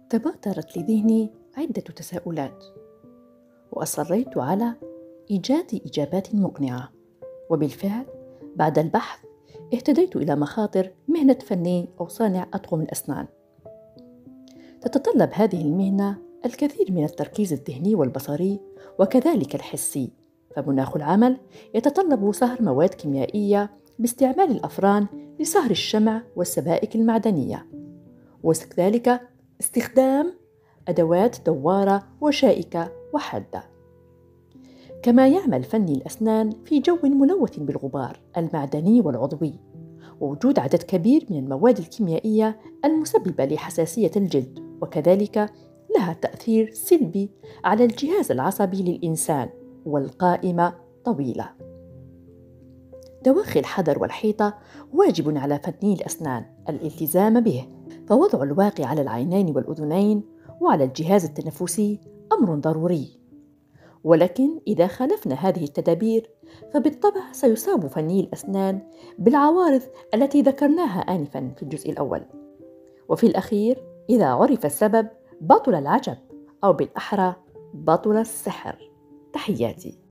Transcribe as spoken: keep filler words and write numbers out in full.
تبادرت لذهني عدة تساؤلات، وأصريت على إيجاد إجابات مقنعة. وبالفعل بعد البحث اهتديت إلى مخاطر مهنة فني أو صانع أطقم الأسنان. تتطلب هذه المهنة الكثير من التركيز الذهني والبصري وكذلك الحسي، فمناخ العمل يتطلب صهر مواد كيميائية باستعمال الأفران لصهر الشمع والسبائك المعدنية، وكذلك استخدام أدوات دوارة وشائكة وحادة. كما يعمل فني الأسنان في جو ملوث بالغبار المعدني والعضوي، ووجود عدد كبير من المواد الكيميائية المسببة لحساسية الجلد، وكذلك لها تأثير سلبي على الجهاز العصبي للإنسان، والقائمة طويلة. تواخي الحذر والحيطة واجب على فني الأسنان الالتزام به، فوضع الواقي على العينين والأذنين وعلى الجهاز التنفسي أمر ضروري. ولكن إذا خالفنا هذه التدابير فبالطبع سيصاب فني الأسنان بالعوارض التي ذكرناها آنفاً في الجزء الأول. وفي الأخير إذا عرف السبب بطل العجب، أو بالأحرى بطل السحر. تحياتي.